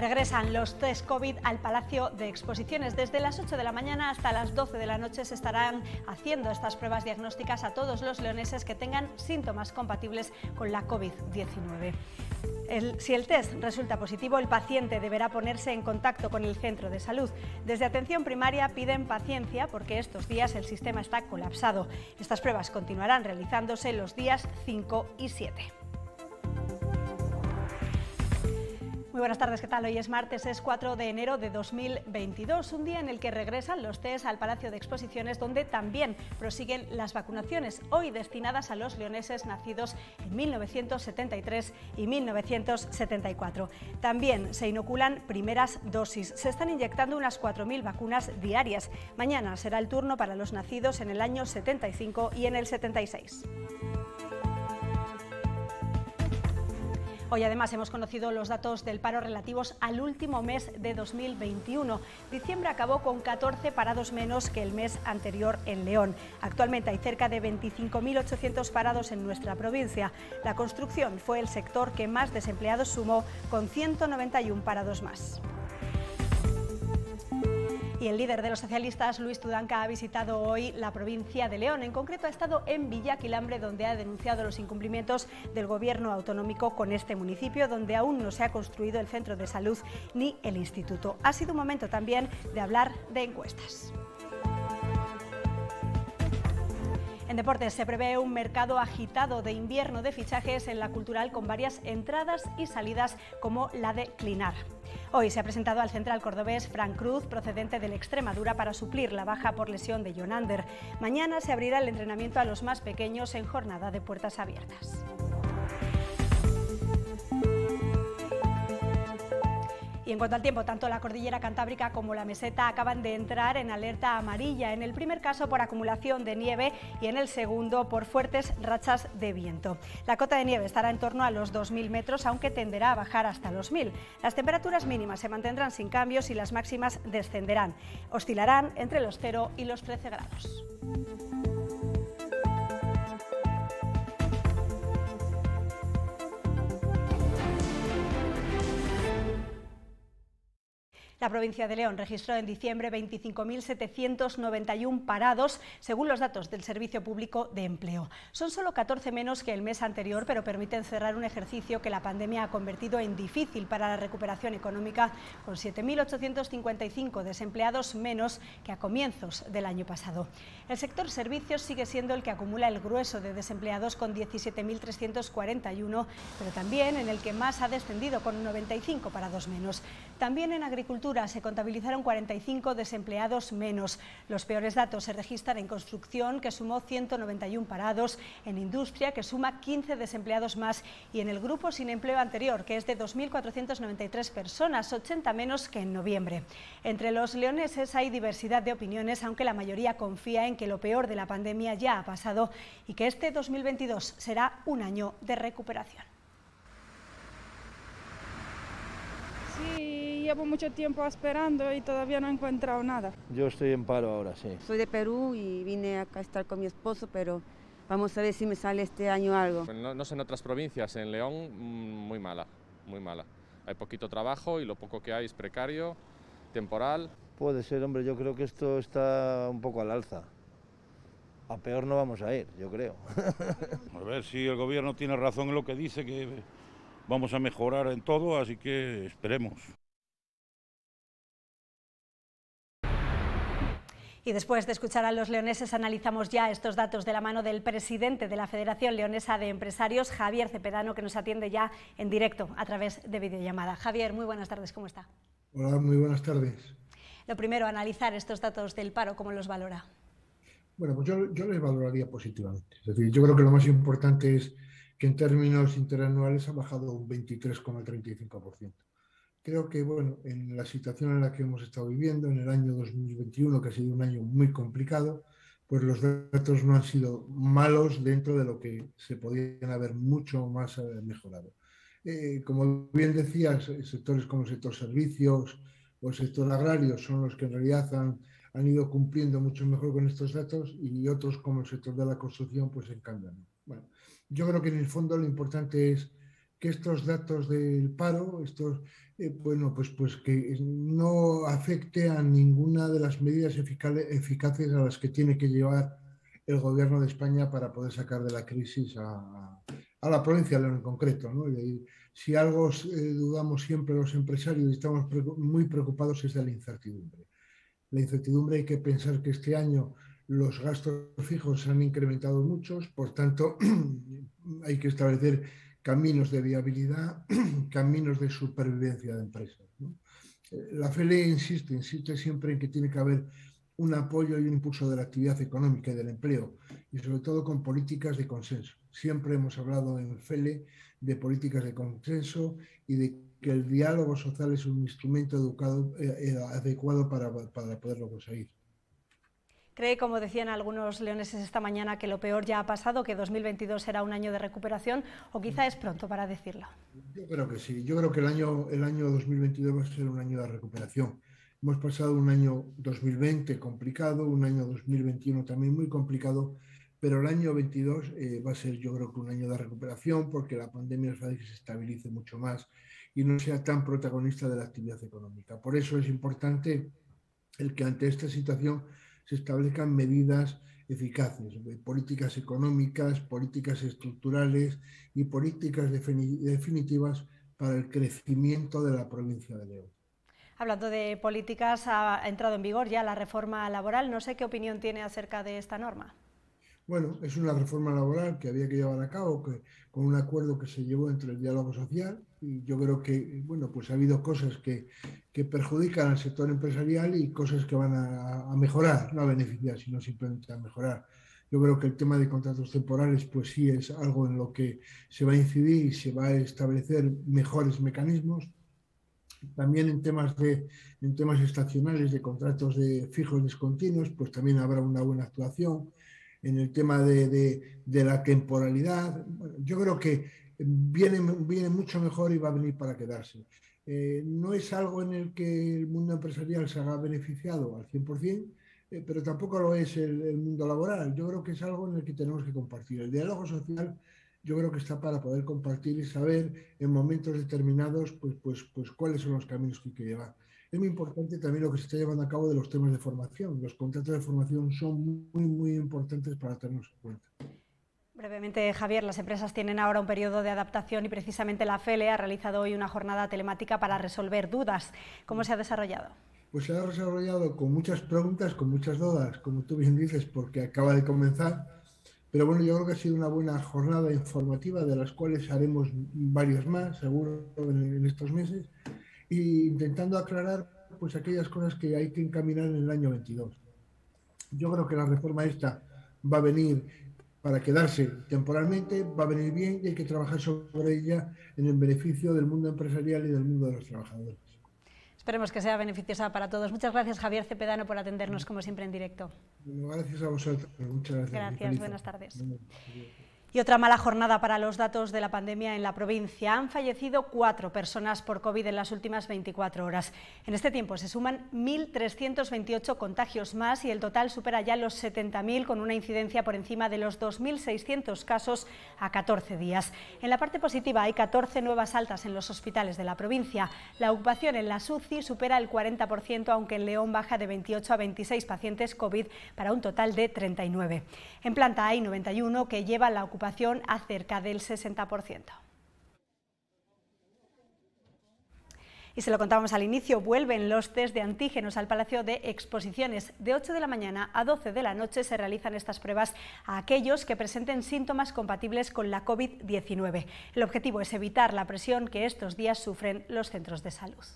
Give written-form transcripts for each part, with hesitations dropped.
Regresan los test COVID al Palacio de Exposiciones. Desde las 8 de la mañana hasta las 12 de la noche se estarán haciendo estas pruebas diagnósticas a todos los leoneses que tengan síntomas compatibles con la COVID-19. Si el test resulta positivo, el paciente deberá ponerse en contacto con el centro de salud. Desde Atención Primaria piden paciencia porque estos días el sistema está colapsado. Estas pruebas continuarán realizándose los días 5 y 7. Muy buenas tardes, ¿qué tal? Hoy es martes, es 4 de enero de 2022, un día en el que regresan los test al Palacio de Exposiciones, donde también prosiguen las vacunaciones, hoy destinadas a los leoneses nacidos en 1973 y 1974. También se inoculan primeras dosis, se están inyectando unas 4.000 vacunas diarias. Mañana será el turno para los nacidos en el año 75 y en el 76. Hoy además hemos conocido los datos del paro relativos al último mes de 2021. Diciembre acabó con 14 parados menos que el mes anterior en León. Actualmente hay cerca de 25.800 parados en nuestra provincia. La construcción fue el sector que más desempleados sumó, con 191 parados más. Y el líder de los socialistas, Luis Tudanca, ha visitado hoy la provincia de León. En concreto ha estado en Villaquilambre, donde ha denunciado los incumplimientos del gobierno autonómico con este municipio, donde aún no se ha construido el centro de salud ni el instituto. Ha sido un momento también de hablar de encuestas. En deportes se prevé un mercado agitado de invierno de fichajes en la Cultural, con varias entradas y salidas como la de Clinar. Hoy se ha presentado al central cordobés Fran Cruz, procedente del Extremadura, para suplir la baja por lesión de Jon Ander. Mañana se abrirá el entrenamiento a los más pequeños en jornada de puertas abiertas. Y en cuanto al tiempo, tanto la cordillera cantábrica como la meseta acaban de entrar en alerta amarilla, en el primer caso por acumulación de nieve y en el segundo por fuertes rachas de viento. La cota de nieve estará en torno a los 2.000 metros, aunque tenderá a bajar hasta los 1.000. Las temperaturas mínimas se mantendrán sin cambios y las máximas descenderán. Oscilarán entre los 0 y los 13 grados. La provincia de León registró en diciembre 25.791 parados, según los datos del Servicio Público de Empleo. Son solo 14 menos que el mes anterior, pero permiten cerrar un ejercicio que la pandemia ha convertido en difícil para la recuperación económica, con 7.855 desempleados menos que a comienzos del año pasado. El sector servicios sigue siendo el que acumula el grueso de desempleados, con 17.341, pero también en el que más ha descendido, con 95 parados menos. También en agricultura se contabilizaron 45 desempleados menos. Los peores datos se registran en construcción, que sumó 191 parados, en industria, que suma 15 desempleados más, y en el grupo sin empleo anterior, que es de 2.493 personas, 80 menos que en noviembre. Entre los leoneses hay diversidad de opiniones, aunque la mayoría confía en que lo peor de la pandemia ya ha pasado y que este 2022 será un año de recuperación. Sí, llevo mucho tiempo esperando y todavía no he encontrado nada. Yo estoy en paro ahora, sí. Soy de Perú y vine acá a estar con mi esposo, pero vamos a ver si me sale este año algo. No sé en otras provincias, en León muy mala, muy mala. Hay poquito trabajo y lo poco que hay es precario, temporal. Puede ser, hombre, yo creo que esto está un poco al alza. A peor no vamos a ir, yo creo. A ver si el gobierno tiene razón en lo que dice, que vamos a mejorar en todo, así que esperemos. Y después de escuchar a los leoneses, analizamos ya estos datos de la mano del presidente de la Federación Leonesa de Empresarios, Javier Cepedano, que nos atiende ya en directo a través de videollamada. Javier, muy buenas tardes, ¿cómo está? Hola, muy buenas tardes. Lo primero, analizar estos datos del paro, ¿cómo los valora? Bueno, pues yo les valoraría positivamente. Es decir, yo creo que lo más importante es que en términos interanuales ha bajado un 23,35%. Creo que, bueno, en la situación en la que hemos estado viviendo, en el año 2021, que ha sido un año muy complicado, pues los datos no han sido malos dentro de lo que se podían haber mucho más mejorado. Como bien decías, sectores como el sector servicios o el sector agrario son los que en realidad han ido cumpliendo mucho mejor con estos datos, y otros como el sector de la construcción, pues en cambio no. Bueno, yo creo que en el fondo lo importante es que estos datos del paro, bueno, pues que no afecte a ninguna de las medidas eficaces a las que tiene que llevar el Gobierno de España para poder sacar de la crisis a la provincia de León en concreto, ¿no? Si algo dudamos siempre los empresarios y estamos muy preocupados es de la incertidumbre. La incertidumbre, hay que pensar que este año los gastos fijos se han incrementado muchos, por tanto hay que establecer caminos de viabilidad, caminos de supervivencia de empresas, ¿no? La FELE insiste siempre en que tiene que haber un apoyo y un impulso de la actividad económica y del empleo, y sobre todo con políticas de consenso. Siempre hemos hablado en FELE de políticas de consenso y de que el diálogo social es un instrumento adecuado para poderlo conseguir. ¿Cree, como decían algunos leoneses esta mañana, que lo peor ya ha pasado, que 2022 será un año de recuperación, o quizá es pronto para decirlo? Yo creo que sí. Yo creo que el año 2022 va a ser un año de recuperación. Hemos pasado un año 2020 complicado, un año 2021 también muy complicado, pero el año 22 va a ser, yo creo, que un año de recuperación, porque la pandemia hace que se estabilice mucho más y no sea tan protagonista de la actividad económica. Por eso es importante el que ante esta situación se establezcan medidas eficaces, políticas económicas, políticas estructurales y políticas definitivas para el crecimiento de la provincia de León. Hablando de políticas, ha entrado en vigor ya la reforma laboral. No sé qué opinión tiene acerca de esta norma. Bueno, es una reforma laboral que había que llevar a cabo con un acuerdo que se llevó entre el diálogo social, y yo creo que, bueno, pues ha habido cosas que perjudican al sector empresarial y cosas que van a mejorar, no a beneficiar, sino simplemente a mejorar. Yo creo que el tema de contratos temporales, pues sí es algo en lo que se va a incidir y se va a establecer mejores mecanismos. También en temas estacionales de contratos de fijos discontinuos, pues también habrá una buena actuación. En el tema de la temporalidad, bueno, yo creo que viene mucho mejor y va a venir para quedarse. No es algo en el que el mundo empresarial se haga beneficiado al 100%, pero tampoco lo es el mundo laboral. Yo creo que es algo en el que tenemos que compartir. El diálogo social yo creo que está para poder compartir y saber en momentos determinados pues cuáles son los caminos que hay que llevar. Es muy importante también lo que se está llevando a cabo de los temas de formación. Los contratos de formación son muy importantes para tenerlos en cuenta. Brevemente, Javier, las empresas tienen ahora un periodo de adaptación y precisamente la FELE ha realizado hoy una jornada telemática para resolver dudas. ¿Cómo se ha desarrollado? Pues se ha desarrollado con muchas preguntas, con muchas dudas, como tú bien dices, porque acaba de comenzar. Pero bueno, yo creo que ha sido una buena jornada informativa, de las cuales haremos varias más, seguro, en estos meses, e intentando aclarar pues aquellas cosas que hay que encaminar en el año 22. Yo creo que la reforma esta va a venir para quedarse temporalmente, va a venir bien y hay que trabajar sobre ella en el beneficio del mundo empresarial y del mundo de los trabajadores. Esperemos que sea beneficiosa para todos. Muchas gracias, Javier Cepedano, por atendernos como siempre en directo. Bueno, gracias a vosotros. Muchas gracias. Gracias, buenas tardes. Y otra mala jornada para los datos de la pandemia en la provincia. Han fallecido 4 personas por COVID en las últimas 24 horas. En este tiempo se suman 1.328 contagios más y el total supera ya los 70.000, con una incidencia por encima de los 2.600 casos a 14 días. En la parte positiva hay 14 nuevas altas en los hospitales de la provincia. La ocupación en las UCI supera el 40%, aunque en León baja de 28 a 26 pacientes COVID para un total de 39. En planta hay 91 que llevan la ocupación a cerca del 60%. Y se lo contábamos al inicio, vuelven los test de antígenos al Palacio de Exposiciones. De 8 de la mañana a 12 de la noche se realizan estas pruebas a aquellos que presenten síntomas compatibles con la COVID-19. El objetivo es evitar la presión que estos días sufren los centros de salud.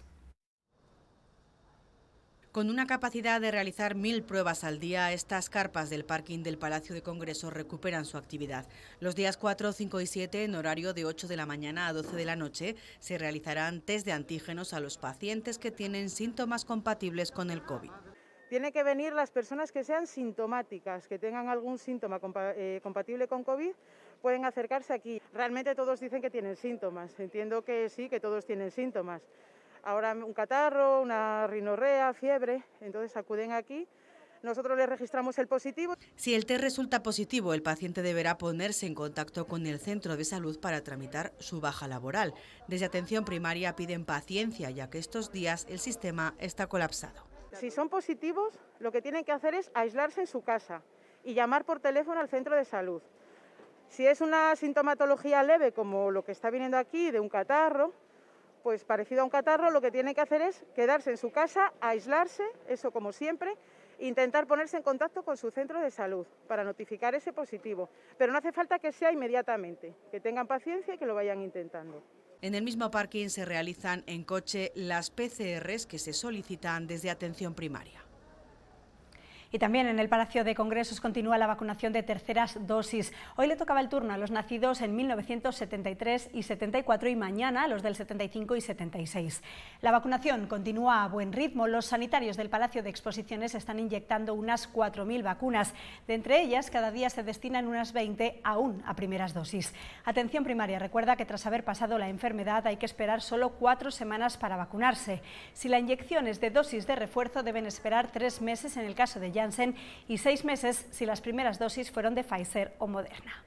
Con una capacidad de realizar 1000 pruebas al día, estas carpas del parking del Palacio de Congresos recuperan su actividad. Los días 4, 5 y 7, en horario de 8 de la mañana a 12 de la noche, se realizarán test de antígenos a los pacientes que tienen síntomas compatibles con el COVID. Tienen que venir las personas que sean sintomáticas, que tengan algún síntoma compatible con COVID, pueden acercarse aquí. Realmente todos dicen que tienen síntomas, entiendo que sí, que todos tienen síntomas. Ahora un catarro, una rinorrea, fiebre, entonces acuden aquí nosotros le registramos el positivo. Si el test resulta positivo, el paciente deberá ponerse en contacto con el centro de salud para tramitar su baja laboral. Desde atención primaria piden paciencia, ya que estos días el sistema está colapsado. Si son positivos, lo que tienen que hacer es aislarse en su casa y llamar por teléfono al centro de salud. Si es una sintomatología leve, como lo que está viniendo aquí, de un catarro, pues parecido a un catarro, lo que tienen que hacer es quedarse en su casa, aislarse, eso como siempre, e intentar ponerse en contacto con su centro de salud para notificar ese positivo. Pero no hace falta que sea inmediatamente, que tengan paciencia y que lo vayan intentando. En el mismo parking se realizan en coche las PCRs que se solicitan desde atención primaria. Y también en el Palacio de Congresos continúa la vacunación de terceras dosis. Hoy le tocaba el turno a los nacidos en 1973 y 74 y mañana a los del 75 y 76. La vacunación continúa a buen ritmo. Los sanitarios del Palacio de Exposiciones están inyectando unas 4.000 vacunas. De entre ellas, cada día se destinan unas 20 aún a primeras dosis. Atención primaria recuerda que tras haber pasado la enfermedad hay que esperar solo 4 semanas para vacunarse. Si la inyección es de dosis de refuerzo, deben esperar 3 meses en el caso de Janssen y 6 meses si las primeras dosis fueron de Pfizer o Moderna.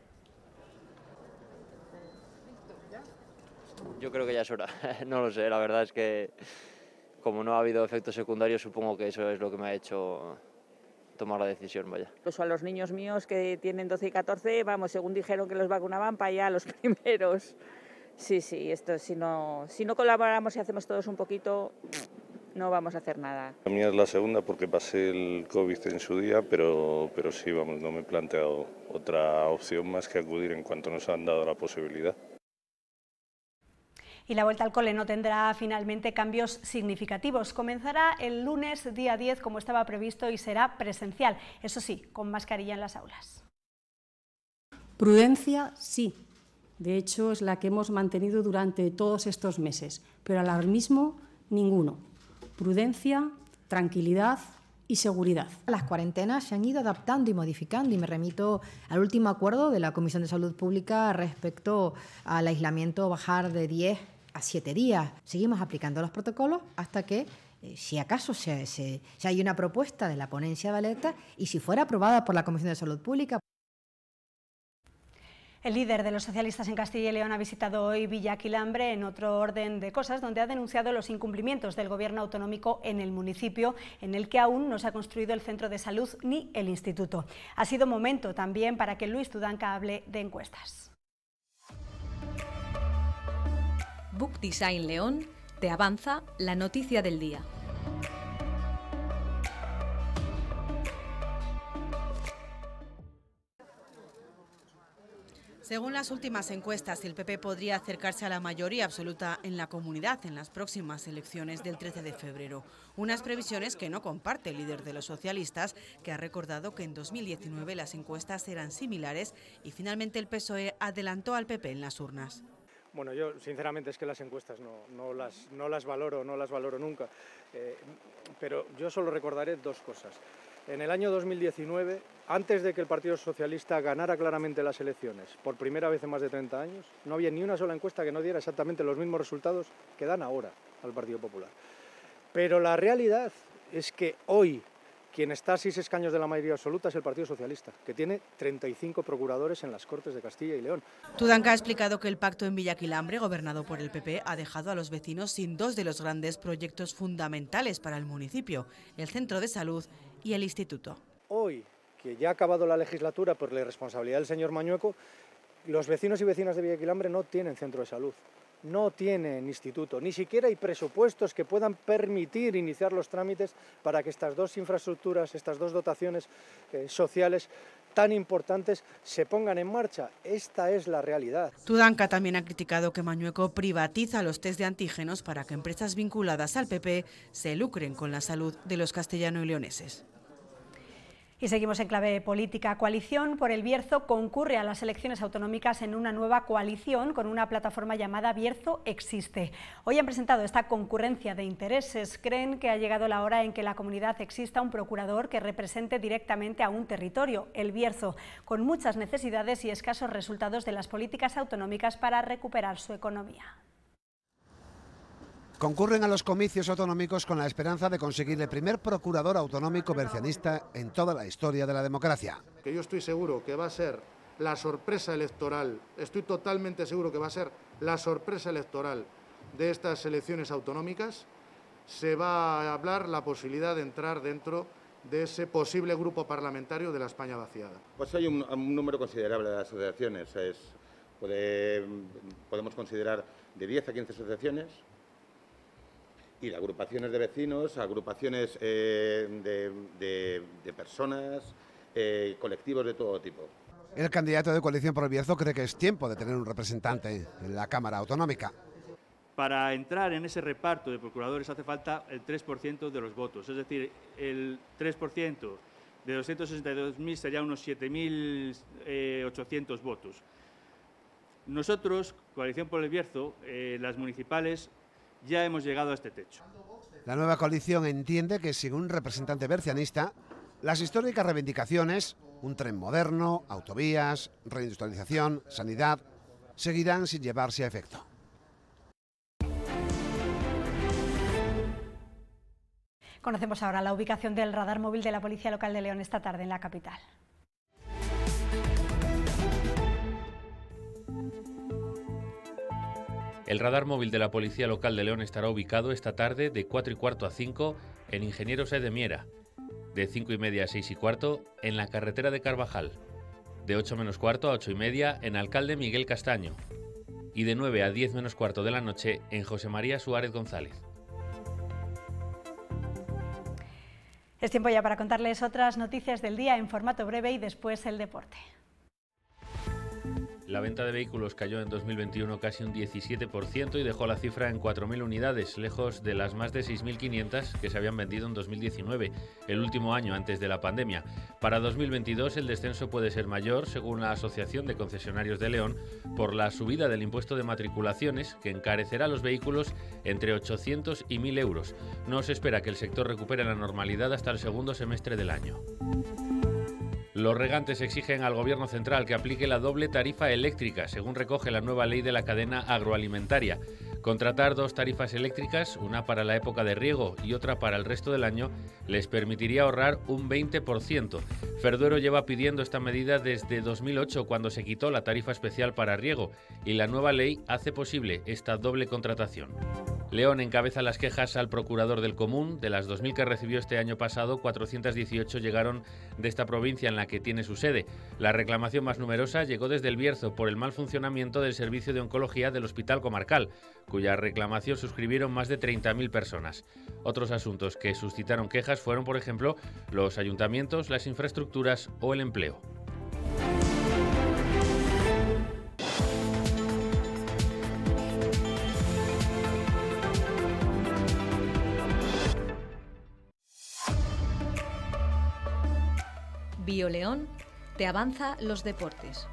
Yo creo que ya es hora, no lo sé, la verdad es que como no ha habido efectos secundarios, supongo que eso es lo que me ha hecho tomar la decisión, vaya. Incluso a los niños míos que tienen 12 y 14, vamos, según dijeron que los vacunaban, para allá los primeros. Sí, esto si no colaboramos y hacemos todos un poquito, no vamos a hacer nada. La mía es la segunda porque pasé el COVID en su día, pero sí, vamos, no me he planteado otra opción más que acudir en cuanto nos han dado la posibilidad. Y la vuelta al cole no tendrá finalmente cambios significativos. Comenzará el lunes día 10 como estaba previsto y será presencial, eso sí, con mascarilla en las aulas. Prudencia, sí. De hecho, es la que hemos mantenido durante todos estos meses, pero alarmismo, ninguno. Prudencia, tranquilidad y seguridad. Las cuarentenas se han ido adaptando y modificando y me remito al último acuerdo de la Comisión de Salud Pública respecto al aislamiento, bajar de 10 a 7 días. Seguimos aplicando los protocolos hasta que, si acaso hay una propuesta de la ponencia de alerta y si fuera aprobada por la Comisión de Salud Pública. El líder de los socialistas en Castilla y León ha visitado hoy Villa Quilambre en otro orden de cosas, donde ha denunciado los incumplimientos del gobierno autonómico en el municipio, en el que aún no se ha construido el centro de salud ni el instituto. Ha sido momento también para que Luis Tudanca hable de encuestas. Book Design León te avanza la noticia del día. Según las últimas encuestas, el PP podría acercarse a la mayoría absoluta en la comunidad en las próximas elecciones del 13 de febrero. Unas previsiones que no comparte el líder de los socialistas, que ha recordado que en 2019 las encuestas eran similares y finalmente el PSOE adelantó al PP en las urnas. Bueno, yo sinceramente es que las encuestas no las valoro nunca, pero yo solo recordaré 2 cosas. En el año 2019, antes de que el Partido Socialista ganara claramente las elecciones, por primera vez en más de 30 años, no había ni una sola encuesta que no diera exactamente los mismos resultados que dan ahora al Partido Popular. Pero la realidad es que hoy quien está a 6 escaños de la mayoría absoluta es el Partido Socialista, que tiene 35 procuradores en las Cortes de Castilla y León. Tudanca ha explicado que el pacto en Villa Quilambre, gobernado por el PP, ha dejado a los vecinos sin 2 de los grandes proyectos fundamentales para el municipio, el centro de salud y el instituto. Hoy, que ya ha acabado la legislatura por la responsabilidad del señor Mañueco, los vecinos y vecinas de Villa Quilambre no tienen centro de salud, no tienen instituto, ni siquiera hay presupuestos que puedan permitir iniciar los trámites para que estas 2 infraestructuras, estas 2 dotaciones sociales tan importantes se pongan en marcha. Esta es la realidad. Tudanca también ha criticado que Mañueco privatiza los test de antígenos para que empresas vinculadas al PP se lucren con la salud de los castellano y leoneses. Y seguimos en clave política. Coalición por el Bierzo concurre a las elecciones autonómicas en una nueva coalición con una plataforma llamada Bierzo Existe. Hoy han presentado esta concurrencia de intereses. Creen que ha llegado la hora en que la comunidad exista un procurador que represente directamente a un territorio, el Bierzo, con muchas necesidades y escasos resultados de las políticas autonómicas para recuperar su economía. concurren a los comicios autonómicos con la esperanza de conseguir el primer procurador autonómico bercianista en toda la historia de la democracia. Que yo estoy seguro que va a ser la sorpresa electoral, estoy totalmente seguro que va a ser la sorpresa electoral de estas elecciones autonómicas. Se va a hablar la posibilidad de entrar dentro de ese posible grupo parlamentario de la España vaciada. Pues hay un número considerable de asociaciones, podemos considerar de 10 a 15 asociaciones, y de agrupaciones de vecinos, agrupaciones de personas, colectivos de todo tipo. El candidato de Coalición por el Bierzo cree que es tiempo de tener un representante en la Cámara Autonómica. Para entrar en ese reparto de procuradores hace falta el 3% de los votos, es decir, el 3% de 262.000 sería unos 7.800 votos. Nosotros, Coalición por el Bierzo, las municipales, ya hemos llegado a este techo. La nueva coalición entiende que sin un representante bercianista, las históricas reivindicaciones, un tren moderno, autovías, reindustrialización, sanidad, seguirán sin llevarse a efecto. Conocemos ahora la ubicación del radar móvil de la Policía Local de León esta tarde en la capital. El radar móvil de la Policía Local de León estará ubicado esta tarde de 4:15 a 5 en Ingeniero Sé de Miera, de 5:30 a 6:15 en la carretera de Carvajal, de 8:15 a 8:30 en Alcalde Miguel Castaño y de 9 a 10:15 de la noche en José María Suárez González. Es tiempo ya para contarles otras noticias del día en formato breve y después el deporte. La venta de vehículos cayó en 2021 casi un 17% y dejó la cifra en 4.000 unidades, lejos de las más de 6.500 que se habían vendido en 2019, el último año antes de la pandemia. Para 2022 el descenso puede ser mayor, según la Asociación de Concesionarios de León, por la subida del impuesto de matriculaciones, que encarecerá los vehículos entre 800 y 1.000 euros. No se espera que el sector recupere la normalidad hasta el segundo semestre del año. Los regantes exigen al Gobierno central que aplique la doble tarifa eléctrica, según recoge la nueva ley de la cadena agroalimentaria. Contratar dos tarifas eléctricas, una para la época de riego y otra para el resto del año, les permitiría ahorrar un 20%. Ferduero lleva pidiendo esta medida desde 2008, cuando se quitó la tarifa especial para riego, y la nueva ley hace posible esta doble contratación. León encabeza las quejas al procurador del Común. De las 2.000 que recibió este año pasado, 418 llegaron de esta provincia en la que tiene su sede. La reclamación más numerosa llegó desde El Bierzo por el mal funcionamiento del servicio de oncología del Hospital Comarcal, cuya reclamación suscribieron más de 30.000 personas. Otros asuntos que suscitaron quejas fueron, por ejemplo, los ayuntamientos, las infraestructuras o el empleo. BioLeón te avanza los deportes.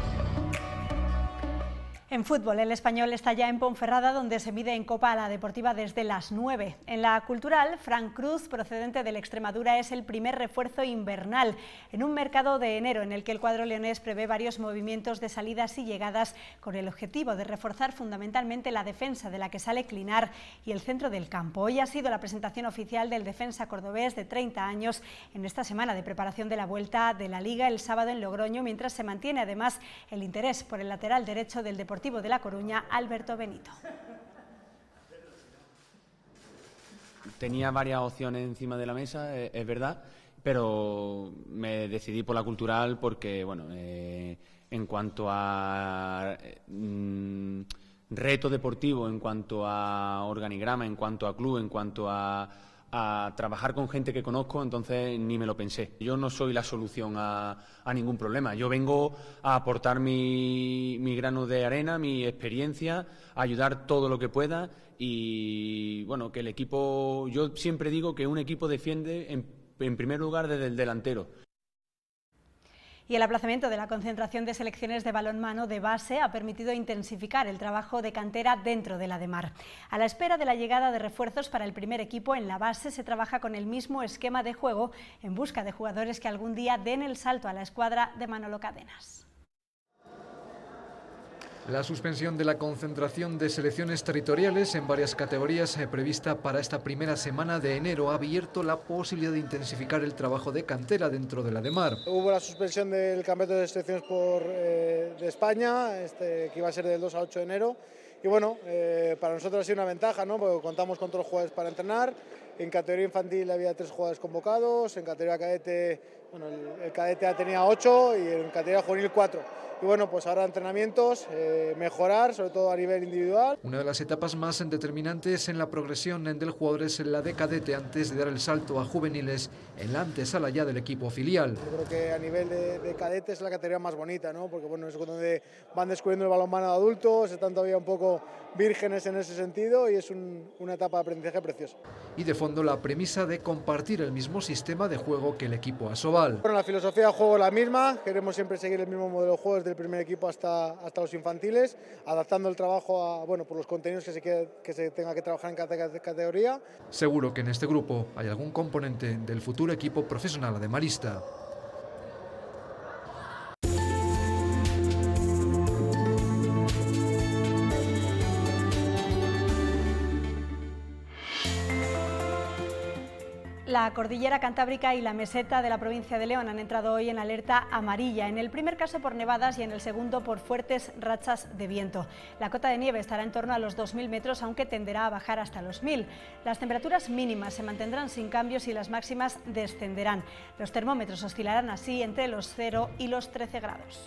En fútbol, el Español está ya en Ponferrada, donde se mide en Copa a la Deportiva desde las 9. En la Cultural, Fran Cruz, procedente del Extremadura, es el primer refuerzo invernal en un mercado de enero en el que el cuadro leonés prevé varios movimientos de salidas y llegadas con el objetivo de reforzar fundamentalmente la defensa, de la que sale Clinar, y el centro del campo. Hoy ha sido la presentación oficial del defensa cordobés de 30 años en esta semana de preparación de la vuelta de la Liga el sábado en Logroño, mientras se mantiene además el interés por el lateral derecho del Deportivo de La Coruña, Alberto Benito. Tenía varias opciones encima de la mesa, es verdad, pero me decidí por la Cultural porque, bueno, en cuanto a reto deportivo, en cuanto a organigrama, en cuanto a club, en cuanto a trabajar con gente que conozco, entonces ni me lo pensé. Yo no soy la solución a ningún problema. Yo vengo a aportar mi grano de arena, mi experiencia, a ayudar todo lo que pueda y, bueno, que el equipo... Yo siempre digo que un equipo defiende en primer lugar desde el delantero. Y el aplazamiento de la concentración de selecciones de balonmano de base ha permitido intensificar el trabajo de cantera dentro de la Demar. A la espera de la llegada de refuerzos para el primer equipo, en la base se trabaja con el mismo esquema de juego en busca de jugadores que algún día den el salto a la escuadra de Manolo Cadenas. La suspensión de la concentración de selecciones territoriales en varias categorías prevista para esta primera semana de enero ha abierto la posibilidad de intensificar el trabajo de cantera dentro de la de mar. Hubo la suspensión del campeonato de selecciones de España, que iba a ser del 2 al 8 de enero. Y bueno, para nosotros ha sido una ventaja, ¿no? Porque contamos con todos los jugadores para entrenar. En categoría infantil había 3 jugadores convocados, en categoría cadete, bueno, el cadete tenía 8 y en categoría juvenil 4. Y bueno, pues ahora entrenamientos, mejorar, sobre todo a nivel individual. Una de las etapas más determinantes en la progresión del jugador es la de cadete antes de dar el salto a juveniles en la antesala ya del equipo filial. Yo creo que a nivel de cadete es la categoría más bonita, ¿no? Porque bueno, es donde van descubriendo el balonmano de adultos, están todavía un poco vírgenes en ese sentido y es una etapa de aprendizaje preciosa. Y de fondo la premisa de compartir el mismo sistema de juego que el equipo Asobal. Bueno, la filosofía de juego es la misma, queremos siempre seguir el mismo modelo de juego desde el primer equipo hasta los infantiles, adaptando el trabajo a por los contenidos que se tenga que trabajar en cada categoría. Seguro que en este grupo hay algún componente del futuro equipo profesional de Marista. La cordillera cantábrica y la meseta de la provincia de León han entrado hoy en alerta amarilla, en el primer caso por nevadas y en el segundo por fuertes rachas de viento. La cota de nieve estará en torno a los 2.000 metros, aunque tenderá a bajar hasta los 1.000. Las temperaturas mínimas se mantendrán sin cambios y las máximas descenderán. Los termómetros oscilarán así entre los 0 y los 13 grados.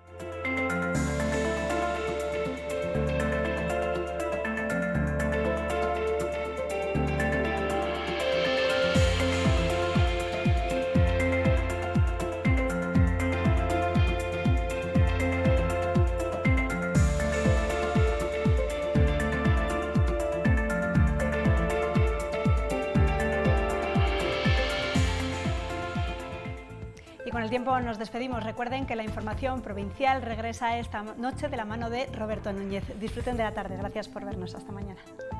Con el tiempo nos despedimos. Recuerden que la información provincial regresa esta noche de la mano de Roberto Núñez. Disfruten de la tarde. Gracias por vernos. Hasta mañana.